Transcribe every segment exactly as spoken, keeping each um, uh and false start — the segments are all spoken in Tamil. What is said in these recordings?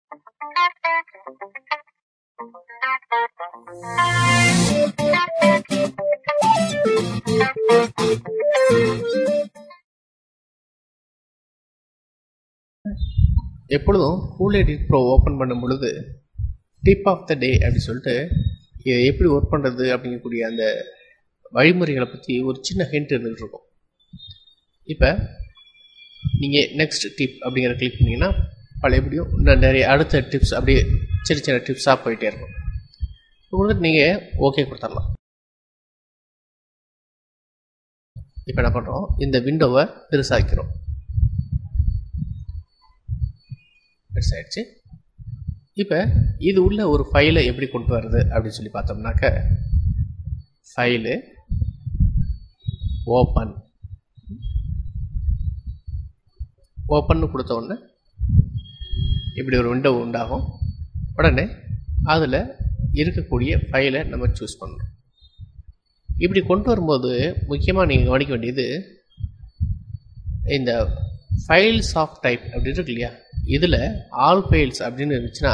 எப்பொழுதும் கூல் எடிட் ப்ரோ ஓப்பன் பண்ணும் பொழுது டிப் ஆஃப் த டே அப்படின்னு சொல்லிட்டு இதை எப்படி ஒர்க் பண்ணுறது அப்படிங்கக்கூடிய அந்த வழிமுறைகளை பற்றி ஒரு சின்ன ஹிண்ட் இருந்துகிட்டு இருக்கும். இப்போ நீங்கள் நெக்ஸ்ட் டிப் அப்படிங்கிற கிளிக் பண்ணிங்கன்னா பழையபடியும் இன்னும் நிறைய அடுத்த டிப்ஸ் அப்படியே சின்ன சின்ன டிப்ஸாக போயிட்டே இருக்கும். கொடுத்துட்டு நீங்கள் ஓகே கொடுத்துடலாம். இப்போ என்ன பண்ணுறோம், இந்த விண்டோவை பெருசாக்கிறோம். பெருசாகிடுச்சு. இப்போ இது உள்ள ஒரு ஃபைலை எப்படி கொண்டு வருது அப்படின்னு சொல்லி பார்த்தோம்னாக்க ஃபைலு ஓப்பன் ஓப்பன்னு கொடுத்த உடனே இப்படி ஒரு விண்டோ உண்டாகும். உடனே அதில் இருக்கக்கூடிய ஃபைலை நம்ம சூஸ் பண்ணணும். இப்படி கொண்டு வரும்போது முக்கியமாக நீங்கள் கவனிக்க வேண்டியது இந்த ஃபைல்ஸ் ஆஃப் டைப் அப்படி இருக்கு இல்லையா, இதில் ஆல் ஃபைல்ஸ் அப்படின்னு இருந்துச்சுன்னா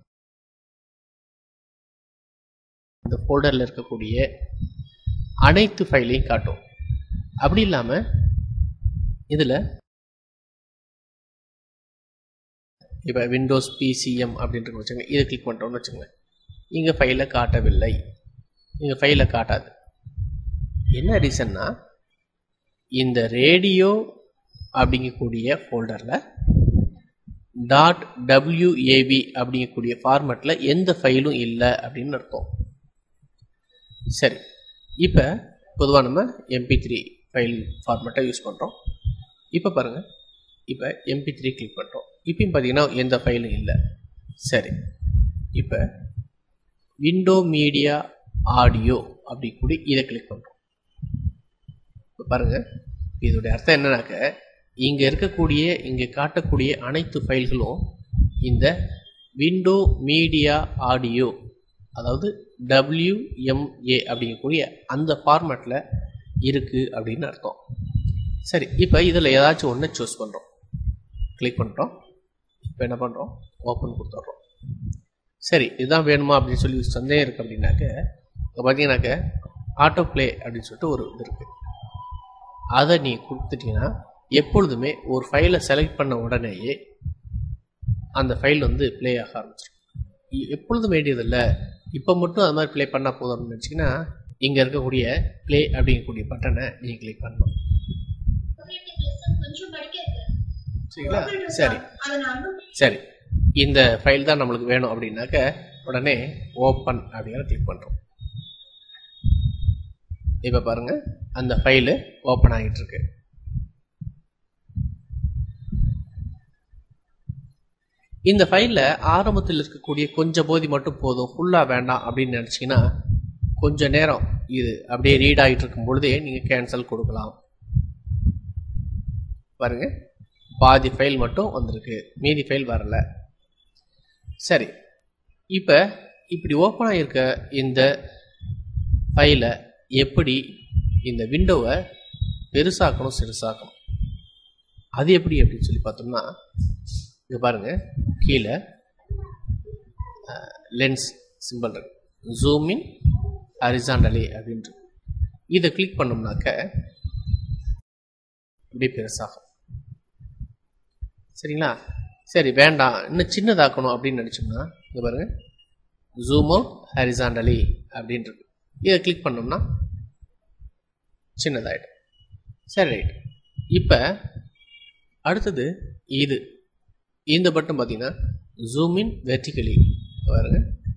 இந்த ஃபோல்டரில் இருக்கக்கூடிய அனைத்து ஃபைலையும் காட்டும். அப்படி இல்லாமல் இதில் இப்போ விண்டோஸ் பிசிஎம் அப்படின்ட்டு வச்சுங்க, இதை கிளிக் பண்ணிட்டோம்னு வச்சுங்க, இங்கே ஃபைலை காட்டவில்லை, இங்கே ஃபைலை காட்டாது. என்ன ரீசன்னா இந்த ரேடியோ அப்படிங்கக்கூடிய ஃபோல்டரில் டாட் டபிள்யூஏவி அப்படிங்கக்கூடிய ஃபார்மேட்டில் எந்த ஃபைலும் இல்லை அப்படின்னு அர்த்தம். சரி, இப்போ பொதுவாக நம்ம எம்பி த்ரீ ஃபைல் ஃபார்மேட்டை யூஸ் பண்ணுறோம். இப்போ பாருங்கள், இப்போ எம்பி த்ரீ கிளிக் பண்ணுறோம். இப்பயும் பார்த்தீங்கன்னா எந்த ஃபைலும் இல்லை. சரி, இப்போ விண்டோ மீடியா ஆடியோ அப்படி கூடி இதை கிளிக் பண்ணுறோம். இப்போ பாருங்கள், இதோடைய அர்த்தம் என்னன்னாக்க இங்கே இருக்கக்கூடிய இங்கே காட்டக்கூடிய அனைத்து ஃபைல்களும் இந்த விண்டோ மீடியா ஆடியோ அதாவது டபிள்யூஎம்ஏ அப்படிங்கக்கூடிய அந்த ஃபார்மேட்டில் இருக்குது அப்படின்னு அர்த்தம். சரி, இப்போ இதில் ஏதாச்சும் ஒன்று சூஸ் பண்ணுறோம். கிளிக் பண்ணுறோம். இப்போ என்ன பண்ணுறோம், ஓப்பன் கொடுத்துட்றோம். சரி, இதுதான் வேணுமா அப்படின்னு சொல்லி சந்தேகம் இருக்குது அப்படின்னாக்க இப்போ பார்த்தீங்கன்னாக்க ஆட்டோ ப்ளே அப்படின்னு சொல்லிட்டு ஒரு இது இருக்குது. அதை நீ கொடுத்துட்டீங்கன்னா எப்பொழுதுமே ஒரு ஃபைலை செலக்ட் பண்ண உடனேயே அந்த ஃபைல் வந்து ப்ளே ஆக ஆரம்பிச்சிடும். எப்பொழுதும் வேண்டியதில்லை, இப்போ மட்டும் அது மாதிரி ப்ளே பண்ணால் போதும் அப்படின்னு நினச்சிங்கன்னா இங்கே இருக்கக்கூடிய ப்ளே அப்படிங்கக்கூடிய பட்டனை நீங்கள் கிளிக் பண்ணணும். சரிங்களா? சரி சரி இந்த ஃபைல் தான் நம்மளுக்கு வேணும் அப்படின்னாக்க உடனே ஓப்பன் அப்படிங்கிற கிளிக் பண்ணுறோம். இப்போ பாருங்கள், அந்த ஃபைலு ஓப்பன் ஆகிட்டு இருக்கு. இந்த ஃபைலில் ஆரம்பத்தில் இருக்கக்கூடிய கொஞ்சம் போதி மட்டும் போதும், ஃபுல்லாக வேண்டாம் அப்படின்னு நினச்சிங்கன்னா கொஞ்சம் நேரம் இது அப்படியே ரீட் ஆகிட்டு இருக்கும் பொழுதே நீங்கள் கேன்சல் கொடுக்கலாம். பாருங்க, பாதி ஃபைல் மட்டும் வந்திருக்கு, மீதி ஃபைல் வரல. சரி, இப்போ இப்படி ஓப்பன் ஆகியிருக்க இந்த ஃபைலை எப்படி இந்த விண்டோவை பெருசாக்கணும் சிறுசாக்கணும், அது எப்படி அப்படின்னு சொல்லி பார்த்தோம்னா இங்கே பாருங்கள், கீழே லென்ஸ் சிம்பிள் இருக்கு, ஜூம் இன் ஹரிசாண்டலி அப்படின்ட்டு இதை கிளிக் பண்ணோம்னாக்க இப்படி பெருசாகும். சரிங்களா? சரி, வேண்டாம் இன்னும் சின்னதாக்கணும் அப்படின்னு நினச்சோம்னா இங்கே பாருங்கள், ஜூமோ ஹரிசாண்டலி அப்படின்ட்டு இதை கிளிக் பண்ணோம்னா சின்னதாயிடும். சரி, ரைட். இப்போ அடுத்தது இது இந்த பட்டன் பார்த்தீங்கன்னா ஜூம் இன் வெர்டிகலி பாருங்க,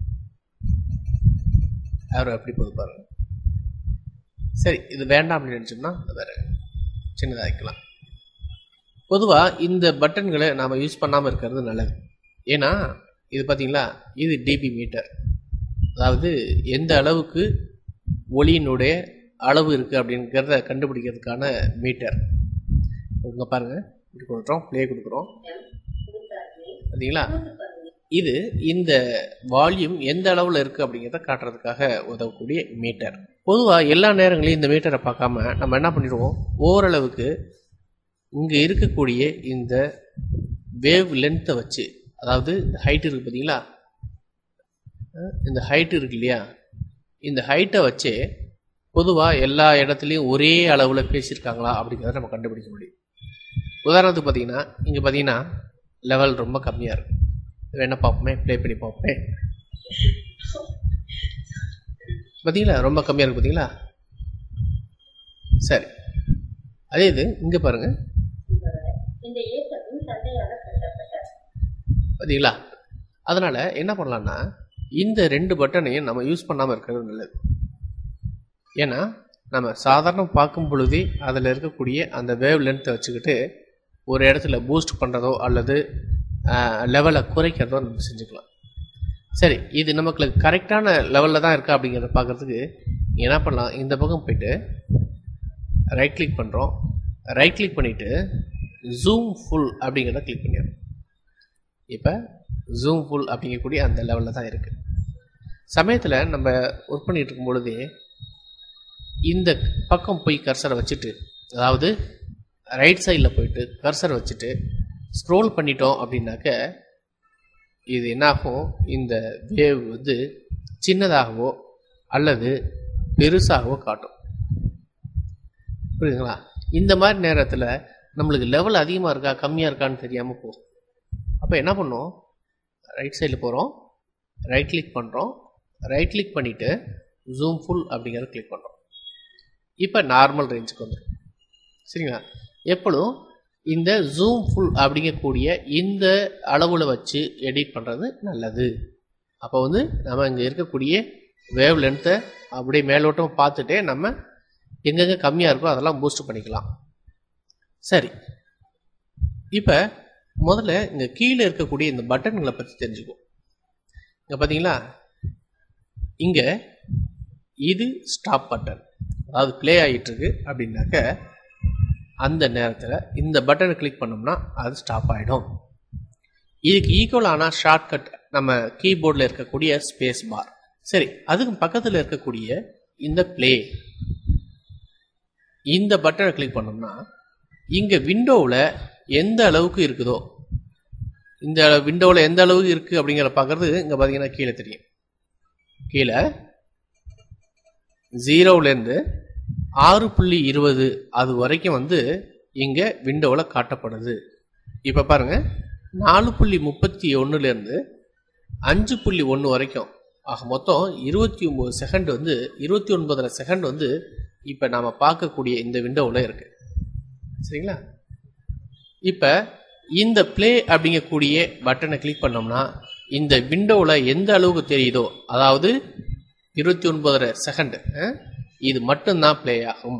யாரும் எப்படி போது பாருங்க. சரி, இது வேண்டாம் அப்படின்னு நினச்சோம்னா வேற சின்னதாகிக்கலாம். பொதுவாக இந்த பட்டன்களை நாம் யூஸ் பண்ணாமல் இருக்கிறது நல்லது. ஏன்னா இது பார்த்தீங்களா, இது டிபி மீட்டர், அதாவது எந்த அளவுக்கு ஒளியினுடைய அளவு இருக்குது அப்படிங்கிறத கண்டுபிடிக்கிறதுக்கான மீட்டர். இங்கே பாருங்கள், இப்படி கொடுக்குறோம், ப்ளே கொடுக்குறோம் பார்த்தீங்களா, இது இந்த வால்யூம் எந்த அளவில் இருக்குது அப்படிங்கிறத காட்டுறதுக்காக உதவக்கூடிய மீட்டர். பொதுவாக எல்லா நேரங்களையும் இந்த மீட்டரை பார்க்காம நம்ம என்ன பண்ணிடுவோம், ஓரளவுக்கு இங்கே இருக்கக்கூடிய இந்த வேவ் லென்த்தை வச்சு, அதாவது இந்த ஹைட் இருக்குது பார்த்தீங்களா, இந்த ஹைட் இருக்கு இல்லையா, இந்த ஹைட்டை வச்சு பொதுவாக எல்லா இடத்துலையும் ஒரே அளவில் பேசியிருக்காங்களா அப்படிங்கிறத நம்ம கண்டுபிடிக்க முடியும். உதாரணத்துக்கு பார்த்தீங்கன்னா இங்கே பார்த்தீங்கன்னா லெவல் ரொம்ப கம்மியாக இருக்குது. வேணா பார்ப்போமே, ப்ளே பண்ணி பார்ப்போமே. பார்த்தீங்களா ரொம்ப கம்மியாக இருக்குது பார்த்தீங்களா. சரி, அதே இது இங்கே பாருங்க, பார்த்தீங்களா. அதனால் என்ன பண்ணலான்னா இந்த ரெண்டு பட்டனையும் நம்ம யூஸ் பண்ணாமல் இருக்கிறது நல்லது. ஏன்னா நம்ம சாதாரண பார்க்கும் பொழுதே அதில் இருக்கக்கூடிய அந்த வேவ் லென்த்தை வச்சுக்கிட்டு ஒரு இடத்துல பூஸ்ட் பண்ணுறதோ அல்லது லெவலை குறைக்கிறதோ நம்ம செஞ்சுக்கலாம். சரி, இது நமக்கு கரெக்டான லெவலில் தான் இருக்கா அப்படிங்கிறத பார்க்குறதுக்கு என்ன பண்ணலாம், இந்த பக்கம் போயிட்டு ரைட் கிளிக் பண்ணுறோம். ரைட் கிளிக் பண்ணிவிட்டு ஜூம் ஃபுல் அப்படிங்கிறத கிளிக் பண்ணிடுறோம். இப்போ ஜூம் ஃபுல் அப்படிங்கக்கூடிய அந்த லெவலில் தான் இருக்குது. சமயத்தில் நம்ம ஒர்க் பண்ணிகிட்டு இருக்கும் பொழுதே இந்த பக்கம் போய் கர்சரை வச்சுட்டு, அதாவது ரைட் சைடில் போயிட்டு கர்சரை வச்சுட்டு ஸ்க்ரோல் பண்ணிட்டோம் அப்படின்னாக்க இது என்னாகும், இந்த வேவ் வந்து சின்னதாகவோ அல்லது பெருசாகவோ காட்டும். புரியுதுங்களா. இந்த மாதிரி நேரத்தில் நம்மளுக்கு லெவல் அதிகமாக இருக்கா கம்மியாக இருக்கான்னு தெரியாமல் போகும். அப்போ என்ன பண்ணோம், ரைட் சைடில் போகிறோம், ரைட் கிளிக் பண்ணுறோம், ரைட் கிளிக் பண்ணிவிட்டு ஜூம் ஃபுல் அப்படிங்கிறத கிளிக் பண்ணுறோம். இப்போ நார்மல் ரேஞ்சுக்கு வந்துடும். சரிங்களா. எப்பொழுதும் இந்த ஜூம் ஃபுல் அப்படிங்கக்கூடிய இந்த அளவில் வச்சு எடிட் பண்ணுறது நல்லது. அப்போ வந்து நம்ம இங்கே இருக்கக்கூடிய வேவ் லென்த்தை அப்படியே மேலோட்டம் பார்த்துட்டே நம்ம எங்கெங்கே கம்மியாக இருக்கோ அதெல்லாம் பூஸ்ட் பண்ணிக்கலாம். சரி, இப்போ முதல்ல இங்கே கீழே இருக்கக்கூடிய இந்த பட்டன்களை பற்றி தெரிஞ்சுக்குவோம். இங்கே பார்த்தீங்களா, இங்கே இது ஸ்டாப் பட்டன், அதாவது ப்ளே ஆகிட்டுருக்கு அப்படின்னாக்க அந்த நேரத்தில் இந்த பட்டனை கிளிக் பண்ணோம்னா அது ஸ்டாப் ஆகிடும். இதுக்கு ஈக்குவலான ஷார்ட்கட் நம்ம கீபோர்டில் இருக்கக்கூடிய ஸ்பேஸ் பார். சரி, அதுக்கு பக்கத்தில் இருக்கக்கூடிய இந்த ப்ளே, இந்த பட்டனை கிளிக் பண்ணோம்னா இங்கே விண்டோவில் எந்த அளவுக்கு இருக்குதோ, இந்த விண்டோவில் எந்த அளவுக்கு இருக்குது அப்படிங்கிற பார்க்குறது இங்கே பார்த்தீங்கன்னா கீழே தெரியும். கீழே ஜீரோவிலேருந்து ஆறு புள்ளி இருபது அது வரைக்கும் வந்து இங்கே விண்டோவில் காட்டப்படுது. இப்போ பாருங்கள், நாலு புள்ளி முப்பத்தி ஒன்றுலேருந்து அஞ்சு புள்ளி ஒன்று வரைக்கும் ஆக மொத்தம் இருபத்தி ஒம்பது செகண்ட் வந்து இருபத்தி ஒன்பதரை செகண்ட் வந்து இப்போ நாம் பார்க்கக்கூடிய இந்த விண்டோவில் இருக்குது. சரிங்களா. இப்போ இந்த ப்ளே அப்படிங்கக்கூடிய பட்டனை கிளிக் பண்ணோம்னா இந்த விண்டோவில் எந்த அளவுக்கு தெரியுதோ, அதாவது இருபத்தி ஒன்பதரை செகண்ட் இது மட்டும்தான் ப்ளே ஆகும்.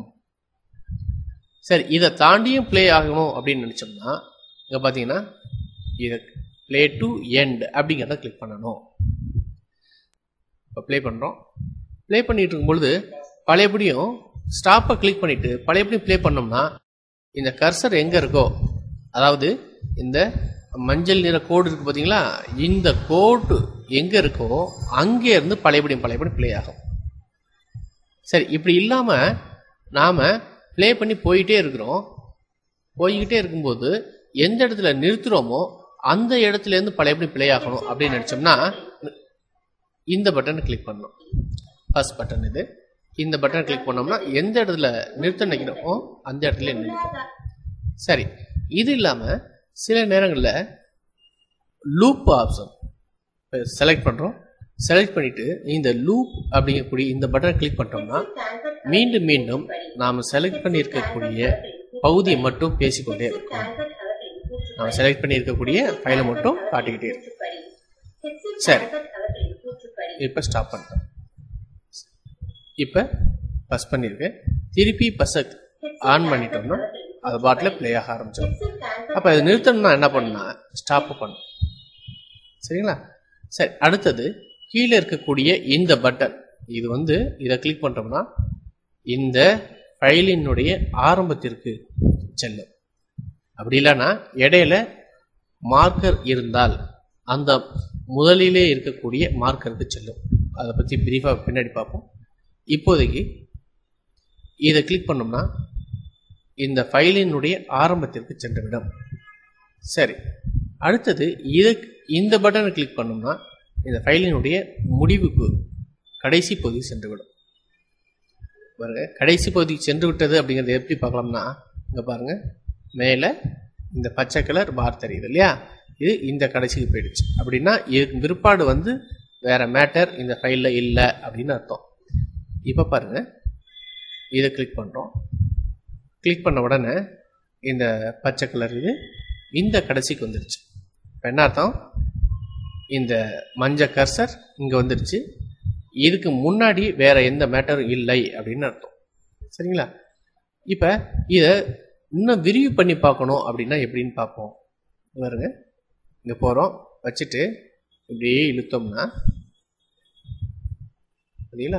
சரி, இதை தாண்டியும் ப்ளே ஆகணும் அப்படின்னு நினச்சோம்னா இங்கே பார்த்தீங்கன்னா இதை ப்ளே டு எண்ட் அப்படிங்கிறத கிளிக் பண்ணணும். இப்போ ப்ளே பண்ணுறோம். ப்ளே பண்ணிட்டு இருக்கும்பொழுது பழையபடியும் ஸ்டாப்பை கிளிக் பண்ணிவிட்டு பழையபடியும் ப்ளே பண்ணோம்னா இந்த கர்சர் எங்கே இருக்கோ, அதாவது இந்த மஞ்சள் நிற கோடு இருக்குது பார்த்தீங்களா, இந்த கோடு எங்கே இருக்கோ அங்கே இருந்து பழையபடியும் பழையபடியும் ப்ளே ஆகும். சரி, இப்படி இல்லாமல் நாம் ப்ளே பண்ணி போயிட்டே இருக்கிறோம். போய்கிட்டே இருக்கும்போது எந்த இடத்துல நிறுத்துகிறோமோ அந்த இடத்துலேருந்து பழையபடி ப்ளே ஆகணும் அப்படின்னு நினச்சோம்னா இந்த பட்டனை கிளிக் பண்ணணும். ஃபர்ஸ்ட் பட்டன் இது. இந்த பட்டனை கிளிக் பண்ணோம்னா எந்த இடத்துல நிறுத்த நினைக்கிறோமோ அந்த இடத்துல நிறுத்தும். சரி, இது இல்லாமல் சில நேரங்களில் லூப் ஆப்ஷன் செலக்ட் பண்ணுறோம். செலக்ட் பண்ணிவிட்டு இந்த லூப் அப்படிங்கக்கூடிய இந்த பட்டனை கிளிக் பண்ணிட்டோம்னா மீண்டும் மீண்டும் நாம் செலக்ட் பண்ணியிருக்கக்கூடிய பகுதியை மட்டும் பேசிக்கொண்டே இருக்கும். நாம் செலக்ட் பண்ணியிருக்கக்கூடிய ஃபைலை மட்டும் காட்டிக்கிட்டே இருக்கும். சரி, இப்போ ஸ்டாப் பண்ணிட்டோம். இப்போ பஸ் பண்ணியிருக்கேன். திருப்பி பஸ்ஸை ஆன் பண்ணிட்டோம்னா அது பாட்டில் ப்ளே ஆக ஆரம்பிச்சிடும். அப்போ இது நிறுத்தணும்னா என்ன பண்ணணும்னா ஸ்டாப்பு பண்ணணும். சரிங்களா. சரி, அடுத்தது கீழே இருக்கக்கூடிய இந்த பட்டன், இது வந்து இதை கிளிக் பண்ணுறோம்னா இந்த ஃபைலினுடைய ஆரம்பத்திற்கு செல்லும். அப்படி இல்லைன்னா இடையில மார்க்கர் இருந்தால் அந்த முதலிலே இருக்கக்கூடிய மார்க்கருக்கு செல்லும். அதை பற்றி பிரீஃபாக பின்னாடி பார்ப்போம். இப்போதைக்கு இதை கிளிக் பண்ணோம்னா இந்த ஃபைலினுடைய ஆரம்பத்திற்கு சென்றுவிடும். சரி, அடுத்தது இதை இந்த பட்டனை கிளிக் பண்ணோம்னா இந்த ஃபைலினுடைய முடிவுக்கு கடைசி பகுதி சென்றுவிடும். பாருங்க, கடைசி பகுதிக்கு சென்று விட்டது அப்படிங்கிறது எப்படி பார்க்கலாம்னா, இங்கே பாருங்க, மேலே இந்த பச்சை கலர் பார் தெரியுது இல்லையா, இது இந்த கடைசிக்கு போயிடுச்சு. அப்படின்னா இதுக்கு பிற்பாடு வந்து வேற மேட்டர் இந்த ஃபைலில் இல்லை அப்படின்னு அர்த்தம். இப்போ பாருங்க, இதை கிளிக் பண்ணுறோம். கிளிக் பண்ண உடனே இந்த பச்சை கலர் இது இந்த கடைசிக்கு வந்துடுச்சு. இப்போ என்ன அர்த்தம், இந்த மஞ்சள் கர்சர் இங்கே வந்துடுச்சு, இதுக்கு முன்னாடி வேற எந்த மேட்டரும் இல்லை அப்படின்னு அர்த்தம். சரிங்களா? இப்போ இதை இன்னும் விரிவு பண்ணி பார்க்கணும் அப்படின்னா எப்படின்னு பார்ப்போம். பாருங்க, இங்கே போகிறோம், வச்சுட்டு இப்படியே இழுத்தோம்னா சரிங்களா,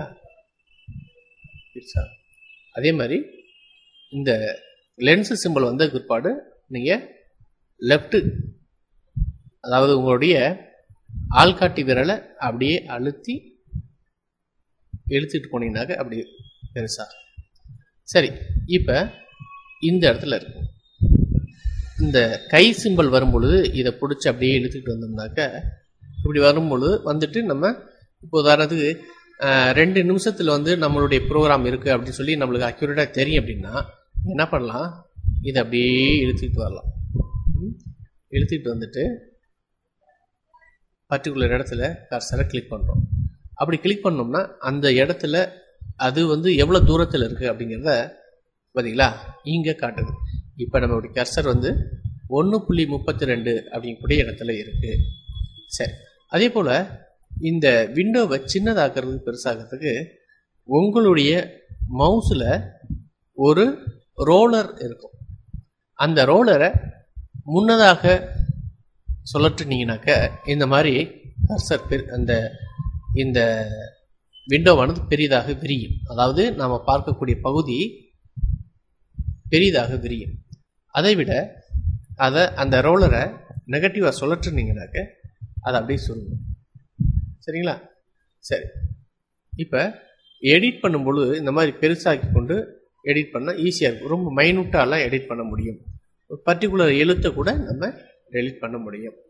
அதே மாதிரி இந்த லென்ஸ் சிம்பிள் வந்த பிற்பாடு நீங்கள் லெஃப்ட், அதாவது உங்களுடைய ஆள்காட்டி விரலை அப்படியே அழுத்தி இழுத்துட்டு போனீங்கன்னாக்க அப்படி பெருசா. சரி, இப்போ இந்த இடத்துல இருக்கு இந்த கை சிம்பிள் வரும்பொழுது இதை பிடிச்சி அப்படியே இழுத்துக்கிட்டு வந்தோம்னாக்க இப்படி வரும்பொழுது வந்துட்டு நம்ம இப்போ உதாரணத்துக்கு ரெண்டு நிமிஷத்தில் வந்து நம்மளுடைய ப்ரோக்ராம் இருக்குது அப்படின்னு சொல்லி நம்மளுக்கு அக்யூரேட்டாக தெரியும் அப்படின்னா என்ன பண்ணலாம், இதை அப்படியே இழுத்துக்கிட்டு வரலாம். இழுத்துக்கிட்டு வந்துட்டு பர்டிகுலர் இடத்துல கர்சரை கிளிக் பண்ணுறோம். அப்படி கிளிக் பண்ணோம்னா அந்த இடத்துல அது வந்து எவ்வளோ தூரத்தில் இருக்குது அப்படிங்கிறத பார்த்தீங்களா இங்கே காட்டுது. இப்போ நம்மளுடைய கர்சர் வந்து ஒன்று புள்ளி முப்பத்தி ரெண்டு அப்படிங்கக்கூடிய இடத்துல இருக்குது. சரி, அதே போல் இந்த விண்டோவை சின்னதாக்குறது பெருசாகிறதுக்கு உங்களுடைய மவுஸில் ஒரு ரோலர் இருக்கும். அந்த ரோலரை முன்னதாக சுழற்றினீங்கனாக்க இந்த மாதிரி கர்சர் பெரு அந்த இந்த விண்டோவானது பெரிதாக விரியும். அதாவது நாம் பார்க்கக்கூடிய பகுதி பெரிதாக விரியும். அதை விட அதை அந்த ரோலரை நெகட்டிவாக சுழற்றினீங்கனாக்க அதை அப்படியே சுருங்கும். சரிங்களா? சரி, இப்போ எடிட் பண்ணும்பொழுது இந்த மாதிரி பெருசாக்கி கொண்டு எடிட் பண்ணால் ஈஸியாக இருக்கும். ரொம்ப மைனூட்டாலாம் எடிட் பண்ண முடியும். பர்டிகுலர் எழுத்தை கூட நம்ம டெலிட் பண்ண முடியும்.